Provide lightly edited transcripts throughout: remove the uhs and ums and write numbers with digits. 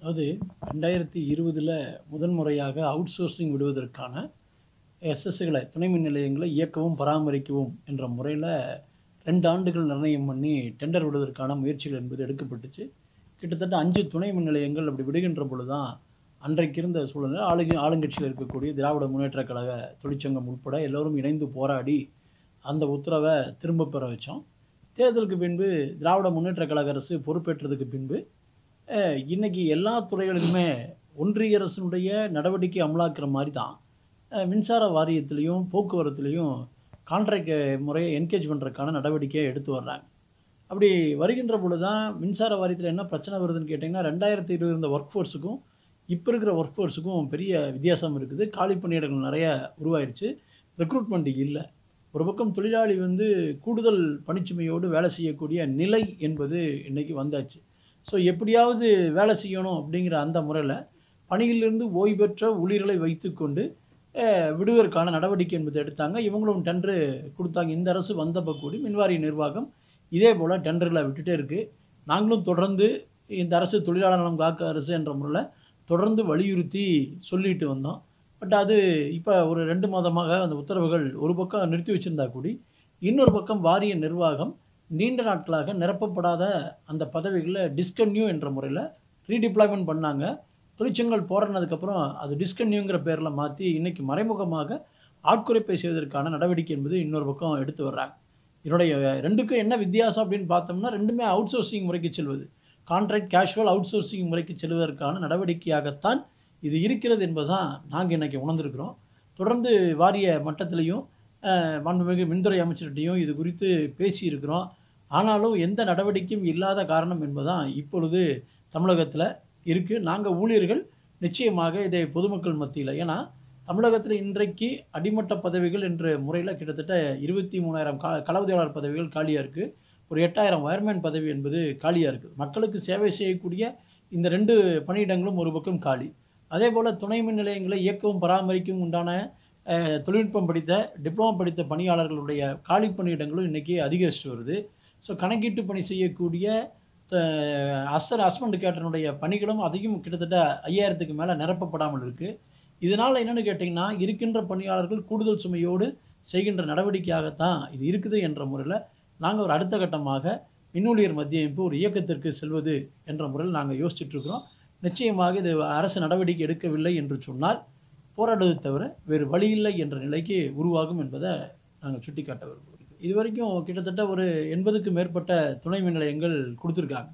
அதாவது 2020ல் முதன்முறையாக out sourcing விடுவதற்கான எஸ்எஸ்களை துணை மின் நிலையங்களை இயக்கவும் பராமரிக்கவும் என்ற முறையில் 2 ஆண்டுகள் நிர்ணயம் பண்ணி டெண்டர் விடுவதற்கான முயற்சிகள் என்பது எடுக்கப்பட்டுச்சு. கிட்டத்தட்ட 5 துணை மின் நிலையங்கள் அப்படி விடுகின்ற பொழுது தான் அன்றைக்கு இருந்த சூழ்நிலை ஆளுங்கட்சியில் இருக்கக்கூடிய திராவிட முன்னேற்றக் கழக தொழிற்சங்கம் உட்பட எல்லோரும் இணைந்து போராடி அந்த உத்தரவை திரும்ப பெற வச்சோம். தேர்தலுக்கு பின்பு திராவிட முன்னேற்றக் கழக அரசு பொறுப்பேற்றதுக்கு பின்பு இன்றைக்கி எல்லா துறைகளுக்குமே ஒன்றிய அரசினுடைய நடவடிக்கை அமலாக்குற மாதிரி தான் மின்சார வாரியத்திலையும் போக்குவரத்துலேயும் கான்ட்ராக்ட் முறையை என்கேஜ் பண்ணுறதுக்கான நடவடிக்கையை எடுத்து வர்றாங்க. அப்படி வருகின்ற பொழுது தான் மின்சார வாரியத்தில் என்ன பிரச்சனை வருதுன்னு கேட்டிங்கன்னா 2020 இருந்த ஒர்க் ஃபோர்ஸுக்கும் இப்போ இருக்கிற ஒர்க் ஃபோர்ஸுக்கும் பெரிய வித்தியாசம் இருக்குது. காலி பணியிடங்கள் நிறைய உருவாயிருச்சு. ரெக்ரூட்மெண்ட் இல்லை. ஒரு பக்கம் தொழிலாளி கூடுதல் பணிச்சுமையோடு வேலை செய்யக்கூடிய நிலை என்பது இன்றைக்கி வந்தாச்சு. ஸோ எப்படியாவது வேலை செய்யணும் அப்படிங்கிற அந்த முறையில் பணியிலிருந்து ஓய்வு பெற்ற ஊழியர்களை வைத்துக்கொண்டு விடுவதற்கான நடவடிக்கை என்பது எடுத்தாங்க. இவங்களும் டெண்டரு கொடுத்தாங்க. இந்த அரசு வந்தப்போ கூடி மின்வாரிய நிர்வாகம் இதே போல் டெண்டர்களை விட்டுட்டே இருக்குது. நாங்களும் தொடர்ந்து இந்த அரசு தொழிலாளர் நலம் காக்க அரசு என்ற முறையில் தொடர்ந்து வலியுறுத்தி சொல்லிட்டு வந்தோம். பட் அது இப்போ ஒரு 2 மாதமாக அந்த உத்தரவுகள் ஒரு பக்கம் நிறுத்தி வச்சுருந்தா கூடி இன்னொரு பக்கம் வாரிய நிர்வாகம் நீண்ட நாட்களாக நிரப்பப்படாத அந்த பதவிகளை டிஸ்கன்யூ என்ற முறையில் ரீடிப்ளாய்மெண்ட் பண்ணாங்க. தொழிற்சங்கங்கள் போராடினதுக்கப்புறம் அது டிஸ்கன்யூங்கிற பேரில் மாற்றி இன்றைக்கி மறைமுகமாக ஆட்குறைப்பை செய்வதற்கான நடவடிக்கை என்பது இன்னொரு பக்கம் எடுத்து வர்றாங்க. இதனுடைய 2க்கும் என்ன வித்தியாசம் அப்படின்னு பார்த்தோம்னா 2மே அவுட் சோர்சிங் முறைக்கு செல்வது, கான்ட்ராக்ட் கேஷுவல் அவுட் சோர்சிங் முறைக்கு செல்வதற்கான நடவடிக்கையாகத்தான் இது இருக்கிறது என்பதுதான் நாங்கள் இன்றைக்கி உணர்ந்திருக்கிறோம். தொடர்ந்து வாரிய மட்டத்திலையும் மாண்புமிகு மின்துறை அமைச்சர்கிட்டையும் இது குறித்து பேசியிருக்கிறோம். ஆனாலும் எந்த நடவடிக்கையும் இல்லாத காரணம் என்பதுதான் இப்பொழுது தமிழகத்தில் இருக்குது. நாங்கள் ஊழியர்கள் நிச்சயமாக இதை பொதுமக்கள் மத்தியில், ஏன்னா தமிழகத்தில் இன்றைக்கு அடிமட்ட பதவிகள் என்ற முறையில் கிட்டத்தட்ட 23,000 களவுதியாளர் பதவிகள் காலியாக இருக்குது. ஒரு 8,000 வயர்மேன் பதவி என்பது காலியாக இருக்குது. மக்களுக்கு சேவை செய்யக்கூடிய இந்த 2 பணியிடங்களும் ஒரு பக்கம் காலி. அதே போல் துணை மின் நிலையங்களை இயக்கவும் பராமரிக்கவும் உண்டான தொழில்நுட்பம் படித்த டிப்ளமோ படித்த பணியாளர்களுடைய காலி பணியிடங்களும் இன்றைக்கி அதிகரிச்சுட்டு வருது. ஸோ கணக்கீட்டு பணி செய்யக்கூடிய ஹஸ்பண்ட் கேட்டனுடைய பணிகளும் அதிகம் கிட்டத்தட்ட 5,000க்கு மேலே நிரப்பப்படாமல் இருக்குது. இதனால் என்னென்னு கேட்டிங்கன்னா இருக்கின்ற பணியாளர்கள் கூடுதல் சுமையோடு செய்கின்ற நடவடிக்கையாகத்தான் இது இருக்குது என்ற முறையில் நாங்கள் ஒரு அடுத்த கட்டமாக மின்னூழியர் மத்திய அமைப்பு ஒரு இயக்கத்திற்கு செல்வது என்ற முறையில் நாங்கள் யோசிச்சுட்ருக்கிறோம். நிச்சயமாக இது அரசு நடவடிக்கை எடுக்கவில்லை என்று சொன்னால் போராடுவதை தவிர வேறு வழியில்லை என்ற நிலைக்கு உருவாகும் என்பதை நாங்கள் சுட்டிக்காட்ட விரும்புகிறோம். இது வரைக்கும் கிட்டத்தட்ட ஒரு 80க்கும் மேற்பட்ட துணை மின் நிலையங்கள் கொடுத்துருக்காங்க.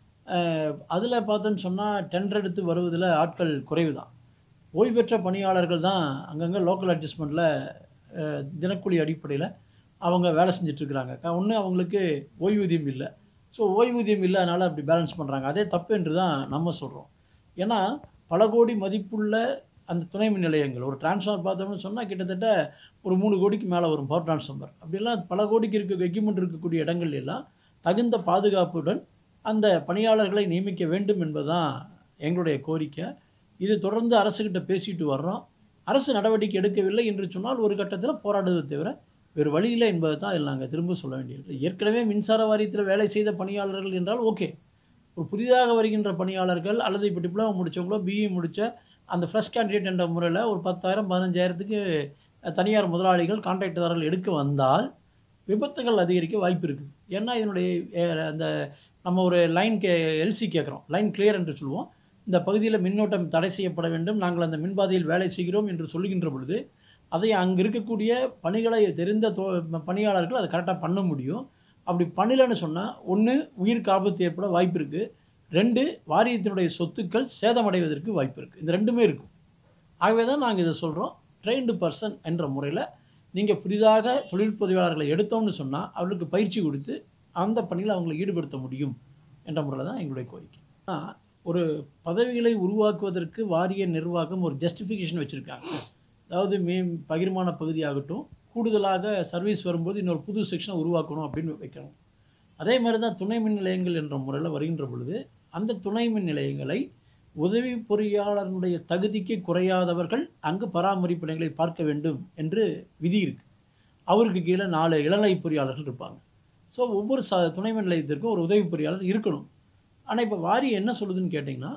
அதில் பார்த்தோன்னு சொன்னால் டெண்டர் எடுத்து வருவதில் ஆட்கள் குறைவு தான். ஓய்வு பெற்ற பணியாளர்கள் தான் அங்கங்கே லோக்கல் அட்ஜஸ்ட்மெண்ட்டில் தினக்கூலி அடிப்படையில் அவங்க வேலை செஞ்சிட்ருக்கிறாங்க. ஒன்று அவங்களுக்கு ஓய்வூதியம் இல்லை. ஸோ ஓய்வூதியம் இல்லாதனால அப்படி பேலன்ஸ் பண்ணுறாங்க. அதே தப்பு என்று தான் நம்ம சொல்கிறோம். ஏன்னா பல கோடி மதிப்புள்ள அந்த துணை மின் நிலையங்கள் ஒரு டிரான்ஸ்ஃபார்மர் பார்த்தோம்னு சொன்னால் கிட்டத்தட்ட ஒரு 3 கோடிக்கு மேலே வரும் பவர் டிரான்ஸ்ஃபார்மர். அப்படிலாம் பல கோடிக்கு எக்யூப்மெண்ட் இருக்கக்கூடிய இடங்கள் எல்லாம் தகுந்த பாதுகாப்புடன் அந்த பணியாளர்களை நியமிக்க வேண்டும் என்பதுதான் எங்களுடைய கோரிக்கை. இது தொடர்ந்து அரசுக்கிட்ட பேசிட்டு வர்றோம். அரசு நடவடிக்கை எடுக்கவில்லை என்று சொன்னால் ஒரு கட்டத்தில் போராடுவதை தவிர வேறு வழியில்லை என்பதை தான் இதில் நாங்கள் திரும்ப சொல்ல வேண்டியது. ஏற்கனவே மின்சார வாரியத்தில் வேலை செய்த பணியாளர்கள் என்றால் ஓகே. ஒரு புதிதாக வருகின்ற பணியாளர்கள் அல்லது இப்போ டிப்ளமோ முடித்தவங்களோ பிஇ முடித்த அந்த ஃப்ரெஷ் கேண்டிடேட் என்ற முறையில் ஒரு 10,000 15,000க்கு தனியார் முதலாளிகள் கான்ட்ராக்டர்கள் எடுக்க வந்தால் விபத்துகள் அதிகரிக்க வாய்ப்பு இருக்குது. ஏன்னா இதனுடைய அந்த நம்ம ஒரு எல்சி கேட்குறோம், லைன் கிளியர் என்று சொல்லுவோம். இந்த பகுதியில் மின்னோட்டம் தடை செய்யப்பட வேண்டும், நாங்கள் அந்த மின்பாதையில் வேலை செய்கிறோம் என்று சொல்லுகின்ற பொழுது அதை அங்கே இருக்கக்கூடிய பணிகளை தெரிந்த பணியாளர்கள் அதை கரெக்டாக பண்ண முடியும். அப்படி பண்ணலன்னு சொன்னால் ஒன்று உயிருக்கு ஆபத்து ஏற்பட வாய்ப்பு இருக்குது, 2 வாரியத்தினுடைய சொத்துக்கள் சேதமடைவதற்கு வாய்ப்பு இருக்குது. இந்த 2மே இருக்கும். ஆகவே தான் நாங்கள் இதை சொல்கிறோம். ட்ரெயின்டு பர்சன் என்ற முறையில் நீங்கள் புதிதாக தொழில்பதிவாளர்களை எடுத்தோம்னு சொன்னால் அவர்களுக்கு பயிற்சி கொடுத்து அந்த பணியில் அவங்களை ஈடுபடுத்த முடியும் என்ற முறையில் தான் எங்களுடைய கோரிக்கை. ஒரு பதவிகளை உருவாக்குவதற்கு வாரிய நிர்வாகம் ஒரு ஜஸ்டிஃபிகேஷன் வச்சுருக்காங்க. அதாவது பகிர்மான பகுதியாகட்டும் கூடுதலாக சர்வீஸ் வரும்போது இன்னொரு புது செக்ஷனை உருவாக்கணும் அப்படின்னு வைக்கிறோம். அதே மாதிரி தான் துணை மின் நிலையங்கள் என்ற முறையில் வருகின்ற பொழுது அந்த துணை மின் நிலையங்களை உதவி பொறியாளர்களுடைய தகுதிக்கு குறையாதவர்கள் அங்கு பராமரிப்பு பணிகளை பார்க்க வேண்டும் என்று விதி இருக்குது. அவருக்கு கீழே 4 இளநிலை பொறியாளர்கள் இருப்பாங்க. ஸோ ஒவ்வொரு துணை மின் நிலையத்திற்கும் ஒரு உதவி பொறியாளர் இருக்கணும். ஆனால் இப்போ வாரியம் என்ன சொல்லுதுன்னு கேட்டிங்கன்னா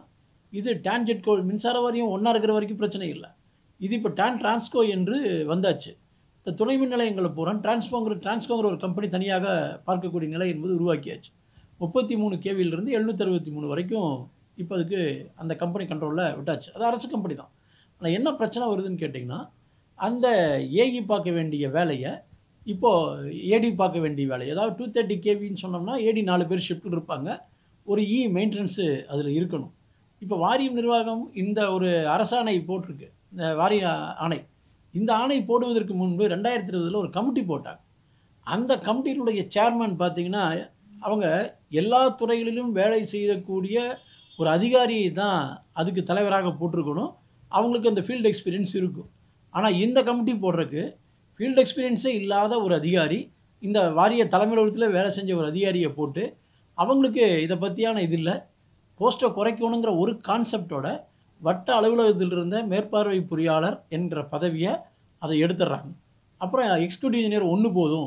இது டான்ஜெட்கோ மின்சார வாரியம் ஒன்றா இருக்கிற வரைக்கும் பிரச்சனை இல்லை. இது இப்போ டிரான்ஸ்கோ என்று வந்தாச்சு. இந்த துணை மின் நிலையங்களை பூரா டிரான்ஸ்கோங்கிற ஒரு கம்பெனி தனியாக பார்க்கக்கூடிய நிலை என்பது உருவாக்கியாச்சு. 33 கேவியிலிருந்து 763 வரைக்கும் இப்போ அதுக்கு அந்த கம்பெனி கண்ட்ரோலில் விட்டாச்சு. அது அரசு கம்பெனி தான். ஆனால் என்ன பிரச்சனை வருதுன்னு கேட்டிங்கன்னா, அந்த ஏஇ பார்க்க வேண்டிய வேலையை இப்போது ஏடி பார்க்க வேண்டிய வேலை. அதாவது 230 கேவின்னு சொன்னோம்னா ஏடி 4 பேர் ஷிஃப்ட்டில் இருப்பாங்க. ஒரு மெயின்டெனன்ஸு அதில் இருக்கணும். இப்போ வாரியம் நிர்வாகம் இந்த ஒரு அரசாணை போட்டிருக்கு, இந்த வாரிய ஆணை. இந்த ஆணை போடுவதற்கு முன்பு 2020 ஒரு கமிட்டி போட்டாங்க. அந்த கமிட்டியினுடைய சேர்மன் பார்த்தீங்கன்னா, அவங்க எல்லா துறைகளிலும் வேலை செய்யக்கூடிய ஒரு அதிகாரியை தான் அதுக்கு தலைவராக போட்டிருக்கணும். அவங்களுக்கு அந்த ஃபீல்டு எக்ஸ்பீரியன்ஸ் இருக்கும். ஆனால் இந்த கமிட்டி போடுறதுக்கு ஃபீல்டு எக்ஸ்பீரியன்ஸே இல்லாத ஒரு அதிகாரி, இந்த வாரிய தலைமை அலுவலகத்தில் வேலை செஞ்ச ஒரு அதிகாரியை போட்டு அவங்களுக்கு இதை பற்றியான இது இல்லை, போஸ்ட்டை குறைக்கணுங்கிற ஒரு கான்செப்டோட வட்ட அலுவலகத்தில் இருந்த மேற்பார்வை பொறியாளர் என்கிற பதவியை அதை எடுத்துடுறாங்க. அப்புறம் எக்ஸிக்யூட்டிவ் இன்ஜினியர் 1 போதும்,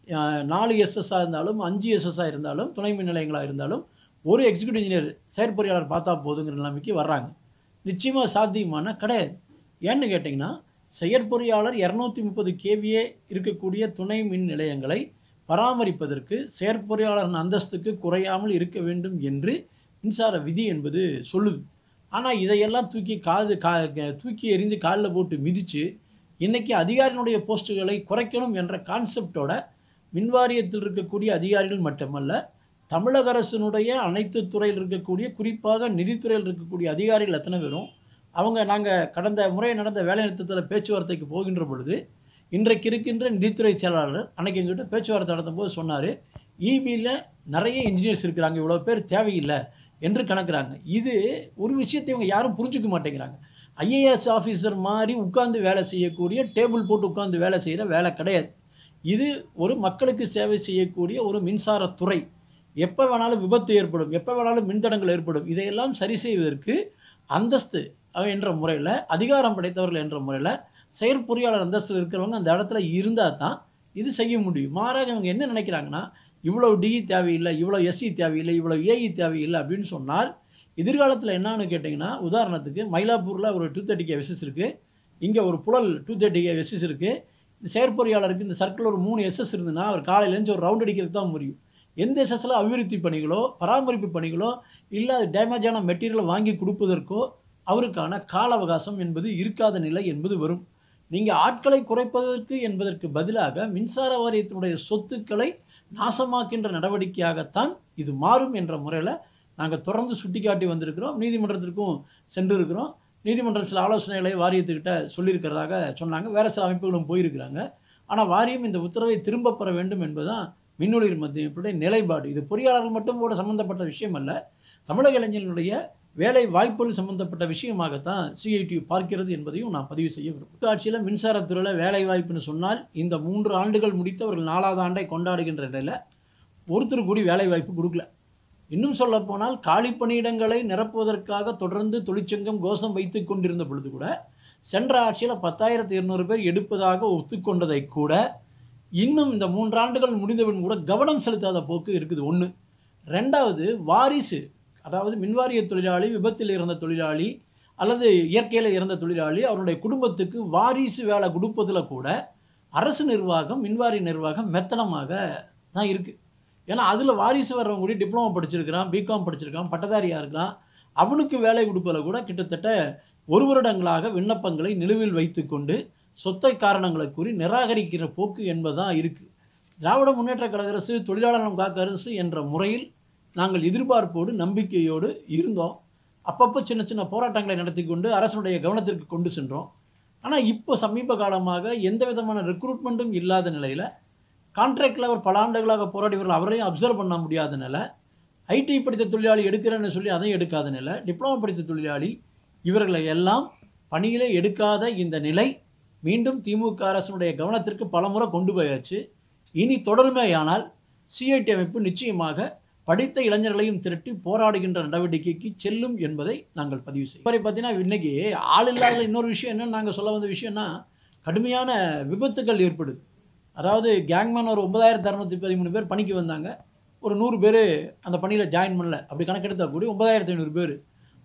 4 எஸ்எஸ்ஸாக இருந்தாலும் 5 எஸ்எஸ்ஸாக இருந்தாலும் துணை மின் நிலையங்களாக இருந்தாலும் ஒரு எக்ஸிக்யூட்டிவ் இன்ஜினியர் செயற்பொறியாளர் பார்த்தா போதுங்கிற நிலைமைக்கு வர்றாங்க. நிச்சயமாக சாத்தியமான கிடையாது. ஏன்னு கேட்டிங்கன்னா, செயற்பொறியாளர் 230 கேவியே இருக்கக்கூடிய துணை மின் நிலையங்களை பராமரிப்பதற்கு செயற்பொறியாளரின் அந்தஸ்துக்கு குறையாமல் இருக்க வேண்டும் என்று மின்சார விதி என்பது சொல்லுது. ஆனால் இதையெல்லாம் தூக்கி எறிந்து காலில் போட்டு மிதித்து இன்றைக்கி அதிகாரியினுடைய போஸ்ட்டுகளை குறைக்கணும் என்ற கான்செப்டோட மின்வாரியத்தில் இருக்கக்கூடிய அதிகாரிகள் மட்டுமல்ல, தமிழக அரசினுடைய அனைத்து துறையில் இருக்கக்கூடிய, குறிப்பாக நிதித்துறையில் இருக்கக்கூடிய அதிகாரிகள் எத்தனை பேரும் நாங்கள் கடந்த முறை நடந்த வேலைநிறுத்தத்தில் பேச்சுவார்த்தைக்கு போகின்ற பொழுது இன்றைக்கு இருக்கின்ற நிதித்துறை செயலாளர் அன்றைக்கி எங்கிட்ட பேச்சுவார்த்தை நடத்தும்போது சொன்னார், இபியில் நிறைய இன்ஜினியர்ஸ் இருக்கிறாங்க, இவ்வளோ பேர் தேவையில்லை என்று கணக்குறாங்க. இது ஒரு விஷயத்தை இவங்க யாரும் புரிஞ்சுக்க மாட்டேங்கிறாங்க. ஐஏஎஸ் ஆஃபீஸர் மாதிரி உட்கார்ந்து வேலை செய்யக்கூடிய, டேபிள் போட்டு உட்கார்ந்து வேலை செய்கிற வேலை கிடையாது. இது ஒரு மக்களுக்கு சேவை செய்யக்கூடிய ஒரு மின்சாரத்துறை. எப்போ வேணாலும் விபத்து ஏற்படும், எப்போ வேணாலும் மின்தடங்கள் ஏற்படும். இதையெல்லாம் சரி செய்வதற்கு அந்தஸ்து என்ற முறையில், அதிகாரம் படைத்தவர்கள் என்ற முறையில் செயற்பொறியாளர் அந்தஸ்தில் இருக்கிறவங்க அந்த இடத்துல இருந்தால் தான் இது செய்ய முடியும். மாறாக இவங்க என்ன நினைக்கிறாங்கன்னா, இவ்வளோ டிஇ தேவையில்லை, இவ்வளோ எஸ்சி தேவையில்லை, இவ்வளோ ஏஇ தேவையில்லை அப்படின்னு சொன்னால் எதிர்காலத்தில் என்னான்னு கேட்டிங்கன்னா, உதாரணத்துக்கு மயிலாப்பூரில் ஒரு 230 கேவிஎஸ் இருக்குது, இங்கே ஒரு புழல் 230 கேவிஎஸ் இருக்குது. இந்த செயற்பொறியாளருக்கு இந்த சர்க்கிள் ஒரு 3 எஸ்எஸ் இருந்துன்னா அவர் காலையிலேருந்து ஒரு ரவுண்ட் அடிக்கிறதுக்கு தான் முடியும். எந்த எஸ்எஸ்ஸில் அபிவிருத்தி பணிகளோ பராமரிப்பு பணிகளோ இல்லை டேமேஜான மெட்டீரியலை வாங்கி கொடுப்பதற்கோ அவருக்கான கால அவகாசம் என்பது இருக்காத நிலை என்பது வரும். நீங்கள் ஆட்களை குறைப்பதற்கு என்பதற்கு பதிலாக மின்சார வாரியத்தினுடைய சொத்துக்களை நாசமாக்கின்ற நடவடிக்கையாகத்தான் இது மாறும் என்ற முறையில் நாங்கள் தொடர்ந்து சுட்டிக்காட்டி வந்திருக்கிறோம். நீதிமன்றத்திற்கும் சென்றிருக்கிறோம். நீதிமன்றம் சில ஆலோசனைகளை வாரியத்துக்கிட்ட சொல்லியிருக்கிறதாக சொன்னாங்க. வேறு சில அமைப்புகளும் போயிருக்கிறாங்க. ஆனால் வாரியம் இந்த உத்தரவை திரும்ப பெற வேண்டும் என்பதுதான் மின்னொளிர் மத்திய நிலைப்பாடு. இது பொறியாளர்கள் மட்டும் கூட சம்பந்தப்பட்ட விஷயம் அல்ல, தமிழக இளைஞர்களுடைய வேலை வாய்ப்புகள் சம்பந்தப்பட்ட விஷயமாகத்தான் சிஐடி பார்க்கிறது என்பதையும் நான் பதிவு செய்ய விரும்புகிறேன். ஆட்சியில் மின்சாரத்துறையில் வேலை வாய்ப்புன்னு சொன்னால் இந்த 3 ஆண்டுகள் முடித்து அவர்கள் 4வது ஆண்டை கொண்டாடுகின்ற நிலையில் ஒருத்தர் கூடி வேலை வாய்ப்பு கொடுக்கல. இன்னும் சொல்லப்போனால் காலி பணியிடங்களை நிரப்புவதற்காக தொடர்ந்து தொழிற்சங்கம் கோஷம் வைத்து கொண்டிருந்த பொழுது கூட சென்ற ஆட்சியில் 10,200 பேர் எடுப்பதாக ஒத்துக்கொண்டதை கூட இன்னும் இந்த 3 ஆண்டுகள் முடிந்தவன் கூட கவனம் செலுத்தாத போக்கு இருக்குது. 1. 2வது வாரிசு, அதாவது மின்வாரிய தொழிலாளி, விபத்தில் இறந்த தொழிலாளி அல்லது இயற்கையில் இறந்த தொழிலாளி, அவருடைய குடும்பத்துக்கு வாரிசு வேலை கொடுப்பதில் கூட அரசு நிர்வாகம், மின்வாரிய நிர்வாகம் மெத்தனமாக தான் இருக்குது. ஏன்னா அதில் வாரிசு வர்றவங்க கூட டிப்ளமோ படிச்சிருக்கிறான், பிகாம் படிச்சிருக்கான், பட்டதாரியாக இருக்கான், அவனுக்கு வேலை கொடுப்பதில் கூட கிட்டத்தட்ட 1 வருடங்களாக விண்ணப்பங்களை நிலுவில் வைத்து கொண்டு சொத்தை காரணங்களை கூறி நிராகரிக்கிற போக்கு என்பதுதான் இருக்குது. திராவிட முன்னேற்ற கழக அரசு, தொழிலாளர் நலம் காக்க அரசு என்ற முறையில் நாங்கள் எதிர்பார்ப்போடு நம்பிக்கையோடு இருந்தோம். அப்பப்போ சின்ன சின்ன போராட்டங்களை நடத்தி கொண்டு அரசனுடைய கவனத்திற்கு கொண்டு சென்றோம். ஆனால் இப்போ சமீப காலமாக எந்த விதமான ரெக்ரூட்மெண்ட்டும் இல்லாத நிலையில், கான்ட்ராக்டில் அவர் பல ஆண்டுகளாக போராடிவர்கள் அவரையும் அப்சர்வ் பண்ண முடியாத நிலை, ஐடி படித்த தொழிலாளி எடுக்கிறேன்னு சொல்லி அதையும் எடுக்காத நிலை, டிப்ளமோ படித்த தொழிலாளி, இவர்களை எல்லாம் பணியிலே எடுக்காத இந்த நிலை மீண்டும் திமுக அரசினுடைய கவனத்திற்கு பலமுறை கொண்டு போயாச்சு. இனி தொடருமேயானால் சிஐடி அமைப்பு நிச்சயமாக படித்த இளைஞர்களையும் திரட்டி போராடுகின்ற நடவடிக்கைக்கு செல்லும் என்பதை நாங்கள் பதிவு செய்வோம். இப்போ பார்த்தீங்கன்னா இன்றைக்கி ஆள் இல்லாத இன்னொரு விஷயம் என்னன்னு நாங்கள் சொல்ல வந்த விஷயம்னா, கடுமையான விபத்துகள் ஏற்படுது. அதாவது கேங்மேன் ஒரு 9,613 பேர் பணிக்கு வந்தாங்க, ஒரு 100 பேர் அந்த பணியில் ஜாயின் பண்ணல. அப்படி கணக்கெடுத்தால் கூடி 9,500 பேர்.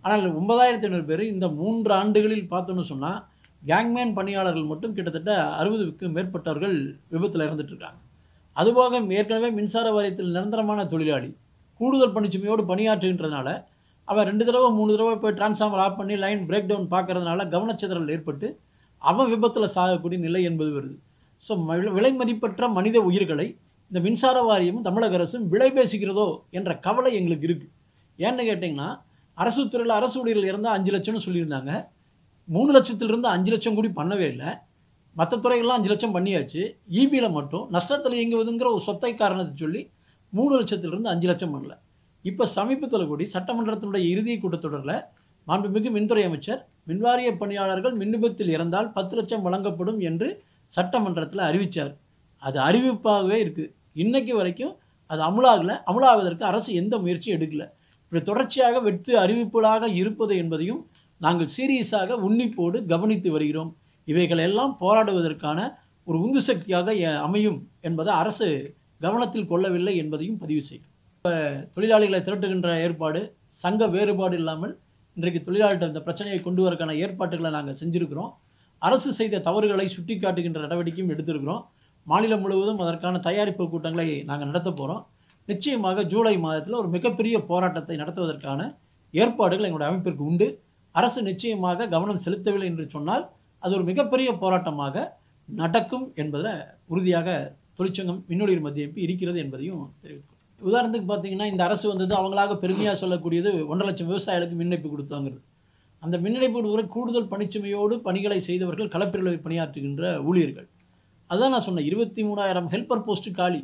ஆனால் 9500 பேர் இந்த 3 ஆண்டுகளில் பார்த்தோன்னு சொன்னால் கேங்மேன் பணியாளர்கள் மட்டும் கிட்டத்தட்ட 60க்கு மேற்பட்டவர்கள் விபத்தில் இறந்துட்டு இருக்காங்க. அதுபோக ஏற்கனவே மின்சார வாரியத்தில் நிரந்தரமான தொழிலாளி கூடுதல் பணிச்சுமையோடு பணியாற்றுகின்றதுனால அவன் 2 தடவை 3 தடவை போய் டிரான்ஸ்ஃபார்மர் ஆஃப் பண்ணி லைன் பிரேக் டவுன் பார்க்கறதுனால கவனச்சிதறல் ஏற்பட்டு அவன் விபத்தில் சாகக்கூடிய நிலை என்பது வருது. ஸோ விலை மதிப்பற்ற மனித உயிர்களை இந்த மின்சார வாரியமும் தமிழக அரசும் விலை பேசுகிறதோ என்ற கவலை எங்களுக்கு இருக்குது. ஏன்னு கேட்டிங்கன்னா, அரசு துறையில் அரசு ஊழியர்கள் இறந்தால் 5 லட்சம்னு சொல்லியிருந்தாங்க. 3 லட்சத்திலிருந்து 5 லட்சம் கூடி பண்ணவே இல்லை. மற்ற துறைகள்லாம் 5 லட்சம் பண்ணியாச்சு. ஈபியில் மட்டும் நஷ்டத்தில் இயங்குவதுங்கிற ஒரு சொத்தை காரணத்தை சொல்லி 3 லட்சத்திலிருந்து 5 லட்சம் பண்ணல. இப்போ சமீபத்தில் கூடி சட்டமன்றத்தினுடைய இறுதி கூட்டத்தொடரில் மாண்புமிகு மின்துறை அமைச்சர் மின்வாரிய பணியாளர்கள் மின் விபத்தில் இறந்தால் 10 லட்சம் வழங்கப்படும் என்று சட்டமன்றத்தில் அறிவித்தார். அது அறிவிப்பாகவே இருக்குது. இன்னைக்கு வரைக்கும் அது அமலாவதற்கு அரசு எந்த முயற்சியும் எடுக்கல. இப்படி தொடர்ச்சியாக வெற்று அறிவிப்புகளாக இருப்பது என்பதையும் நாங்கள் சீரியஸாக உன்னிப்போடு கவனித்து வருகிறோம். இவைகள் எல்லாம் போராடுவதற்கான ஒரு உந்து சக்தியாக அமையும் என்பதை அரசு கவனத்தில் கொள்ளவில்லை என்பதையும் பதிவு செய்யும். இப்போ தொழிலாளிகளை திரட்டுகின்ற ஏற்பாடு சங்க வேறுபாடு இல்லாமல் இன்றைக்கு தொழிலாளர்கிட்ட இந்த பிரச்சனையை கொண்டு வரக்கான ஏற்பாட்டுகளை நாங்கள் செஞ்சுருக்கிறோம். அரசு செய்த தவறுகளை சுட்டி காட்டுகின்ற நடவடிக்கையும் எடுத்திருக்கிறோம். மாநிலம் முழுவதும் அதற்கான தயாரிப்பு கூட்டங்களை நாங்கள் நடத்த போகிறோம். நிச்சயமாக ஜூலை மாதத்தில் ஒரு மிகப்பெரிய போராட்டத்தை நடத்துவதற்கான ஏற்பாடுகள் எங்களுடைய அமைப்பிற்கு உண்டு. அரசு நிச்சயமாக கவனம் செலுத்தவில்லை என்று சொன்னால் அது ஒரு மிகப்பெரிய போராட்டமாக நடக்கும் என்பதில் உறுதியாக தொழிற்சங்கம் மின்னொளிர் மத்திய அமைப்பு இருக்கிறது என்பதையும் தெரிவித்துள்ளோம். உதாரணத்துக்கு பார்த்தீங்கன்னா, இந்த அரசு வந்தது அவங்களாக பெருமையாக சொல்லக்கூடியது 1.5 லட்சம் விவசாயிகளுக்கு மின் இணைப்பு கொடுத்தாங்கிறது. அந்த மின் இணைப்பு கொடுக்குற கூடுதல் பணிச்சுமையோடு பணிகளை செய்தவர்கள் களப்பிரவில் பணியாற்றுகின்ற ஊழியர்கள். அதுதான் நான் சொன்னேன். 23,000 ஹெல்ப்பர் போஸ்ட்டு காலி,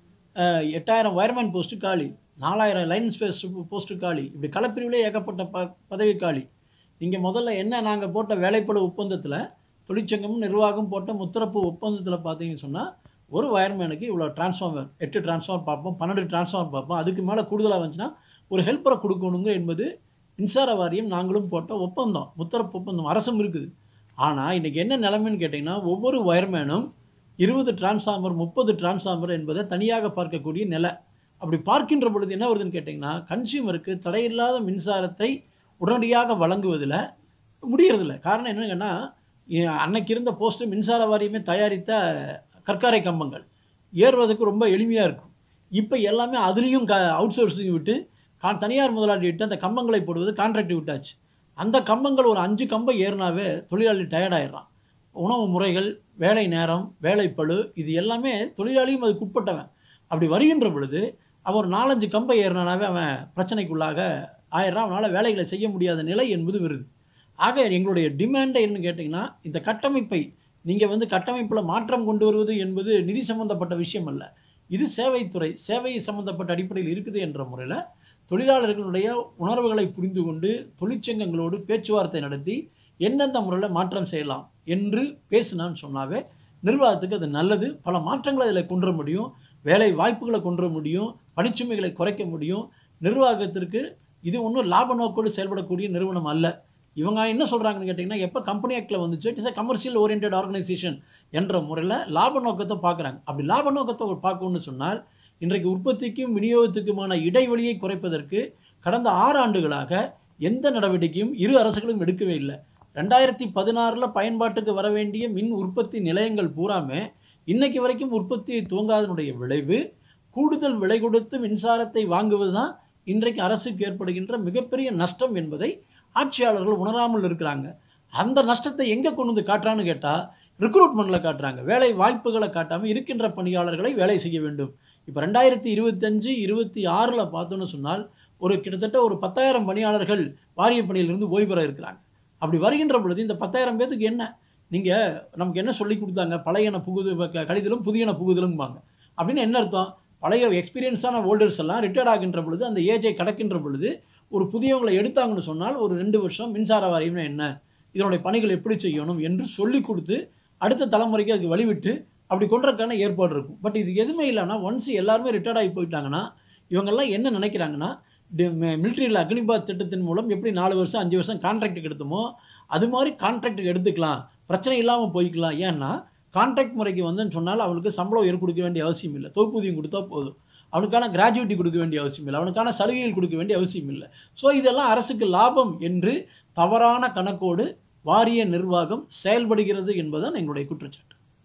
8,000 வயர்மேன் போஸ்ட்டு காலி, 4,000 லைன் ஸ்பேஸ் போஸ்ட்டு காலி, இப்படி களப்பிரிவிலே ஏகப்பட்ட பதவி காலி. இங்கே முதல்ல என்ன நாங்கள் போட்ட வேலைப்பளு ஒப்பந்தத்தில் தொழிற்சங்கமும் நிர்வாகம் போட்ட முத்தரப்பு ஒப்பந்தத்தில் பார்த்தீங்கன்னு சொன்னால், ஒரு வயர்மேனுக்கு இவ்வளோ டிரான்ஸ்ஃபார்மர் 8 டிரான்ஸ்ஃபார்மர் பார்ப்போம், 12 டிரான்ஸ்ஃபார்மர் பார்ப்போம், அதுக்கு மேலே கூடுதலாக வந்துச்சுன்னா ஒரு ஹெல்ப்பரை கொடுக்கணுங்க என்பது மின்சார வாரியம் நாங்களும் போட்ட ஒப்பந்தம், முத்தரப்பு ஒப்பந்தம் அரசும் இருக்குது. ஆனால் இன்றைக்கி என்ன நிலைமைன்னு கேட்டிங்கன்னா, ஒவ்வொரு வயர்மேனும் 20 டிரான்ஸ்ஃபார்மர் 30 டிரான்ஸ்ஃபார்மர் என்பதை தனியாக பார்க்கக்கூடிய நிலை. அப்படி பார்க்கின்ற பொழுது என்ன வருதுன்னு கேட்டிங்கன்னா, கன்சியூமருக்கு தடையில்லாத மின்சாரத்தை உடனடியாக வழங்குவதில் முடியறதில்ல. காரணம் என்னங்கன்னா, அன்னைக்கு இருந்த போஸ்ட்டு மின்சார வாரியமே தயாரித்த கற்காரை கம்பங்கள் ஏறுவதற்கு ரொம்ப எளிமையாக இருக்கும். இப்போ எல்லாமே அதுலேயும் அவுட் சோர்ஸிங் விட்டு தனியார் முதலாளி விட்டு அந்த கம்பங்களை போடுவது கான்ட்ராக்ட் விட்டாச்சு. அந்த கம்பங்கள் ஒரு 5 கம்பம் ஏறினாவே தொழிலாளி டயர்டாயிடுறான். உணவு முறைகள், வேலை நேரம், வேலைப்பளு, இது எல்லாமே தொழிலாளியும் அதுக்கு உட்பட்டவன். அப்படி வருகின்ற பொழுது அவன் ஒரு 4-5 கம்பம் ஏறினாவே அவன் பிரச்சனைக்குள்ளாக ஆயிடுறான். அவனால் வேலைகளை செய்ய முடியாத நிலை என்பது வருது. ஆக எங்களுடைய டிமாண்டை என்னன்னு கேட்டிங்கன்னா, இந்த கட்டமைப்பை நீங்கள் கட்டமைப்பில் மாற்றம் கொண்டு வருவது என்பது நிதி சம்பந்தப்பட்ட விஷயம் அல்ல. இது சேவைத்துறை, சேவை சம்பந்தப்பட்ட அடிப்படையில் இருக்குது என்ற முறையில் தொழிலாளர்களுடைய உணர்வுகளை புரிந்து கொண்டு தொழிற்சங்கங்களோடு பேச்சுவார்த்தை நடத்தி எந்தெந்த முறையில் மாற்றம் செய்யலாம் என்று பேசினான்னு சொன்னாவே நிர்வாகத்துக்கு அது நல்லது. பல மாற்றங்களை அதில் கொண்டு வர முடியும், வேலை வாய்ப்புகளை கொண்டு வர முடியும், பணிச்சுமைகளை குறைக்க முடியும். நிர்வாகத்திற்கு இது ஒன்றும் லாப நோக்கோடு செயல்படக்கூடிய நிறுவனம் அல்ல. இவங்க என்ன சொல்கிறாங்கன்னு கேட்டிங்கன்னா, எப்போ கம்பெனி ஆக்டில் வந்துச்சு, it is a commercial oriented organisation என்ற முறையில் லாப நோக்கத்தை பார்க்குறாங்க. அப்படி லாப நோக்கத்தை பார்க்கணுன்னு சொன்னால் இன்றைக்கு உற்பத்திக்கும் விநியோகத்துக்குமான இடைவெளியை குறைப்பதற்கு கடந்த 6 ஆண்டுகளாக எந்த நடவடிக்கையும் இரு அரசுகளும் எடுக்கவே இல்லை. 2016 பயன்பாட்டுக்கு வர வேண்டிய மின் உற்பத்தி நிலையங்கள் பூராமே இன்னைக்கு வரைக்கும் உற்பத்தியை துவங்காதனுடைய விளைவு கூடுதல் விலை கொடுத்து மின்சாரத்தை வாங்குவது தான் இன்றைக்கு அரசுக்கு ஏற்படுகின்ற மிகப்பெரிய நஷ்டம் என்பதை ஆட்சியாளர்கள் உணராமல் இருக்கிறாங்க. அந்த நஷ்டத்தை எங்கே கொண்டு வந்து காட்டுறான்னு கேட்டால் ரிக்ரூட்மெண்ட்டில் காட்டுறாங்க. வேலை வாய்ப்புகளை காட்டாமல் இருக்கின்ற பணியாளர்களை வேலை செய்ய வேண்டும். இப்போ 2025-26 பார்த்தோன்னு சொன்னால் கிட்டத்தட்ட ஒரு 10,000 பணியாளர்கள் வாரிய பணியிலிருந்து ஓய்வு பெற இருக்கிறாங்க. அப்படி வருகின்ற பொழுது இந்த 10,000 பேத்துக்கு என்ன நீங்கள் நமக்கு என்ன சொல்லி கொடுத்தாங்க, பழையன கழிதலும் புதியன புகுதலும்பாங்க. அப்படின்னு என்ன அர்த்தம்? பழைய எக்ஸ்பீரியன்ஸான ஹோல்டர்ஸ் எல்லாம் ரிட்டையர்ட் ஆகின்ற பொழுது, அந்த ஏஜை கடக்கின்ற பொழுது ஒரு புதியவங்களை எடுத்தாங்கன்னு சொன்னால் ஒரு 2 வருஷம் மின்சார வாரியம்னா என்ன, இதனுடைய பணிகள் எப்படி செய்யணும் என்று சொல்லி கொடுத்து அடுத்த தலைமுறைக்கு அதுக்கு வழிவிட்டு அப்படி கொண்டறதுக்கான ஏற்பாடு இருக்கும். பட் இது எதுவுமே இல்லைன்னா, ஒன்ஸ் எல்லாருமே ரிட்டையர்ட் ஆகி போயிட்டாங்கன்னா இவங்கெல்லாம் என்ன நினைக்கிறாங்கன்னா, மிலிட்ரியில் அக்னிபாத் திட்டத்தின் மூலம் எப்படி 4 வருஷம் 5 வருஷம் கான்ட்ராக்டுக்கு எடுத்தோமோ அது மாதிரி கான்ட்ராக்டுக்கு எடுத்துக்கலாம், பிரச்சனை இல்லாமல் போய்க்கலாம். ஏன்னா கான்ட்ராக்ட் முறைக்கு வந்துன்னு சொன்னால் அவங்களுக்கு சம்பளம் கொடுக்க வேண்டிய அவசியம் இல்லை, தொகுப்பூதியம் கொடுத்தா போதும். அவனுக்கான கிராஜுவிட்டி கொடுக்க வேண்டிய அவசியம் இல்லை, அவனுக்கான சலுகைகள் கொடுக்க வேண்டிய அவசியம் இல்லை. ஸோ இதெல்லாம் அரசுக்கு லாபம் என்று தவறான கணக்கோடு வாரிய நிர்வாகம் செயல்படுகிறது என்பதுதான் எங்களுடைய குற்றச்சாட்டு.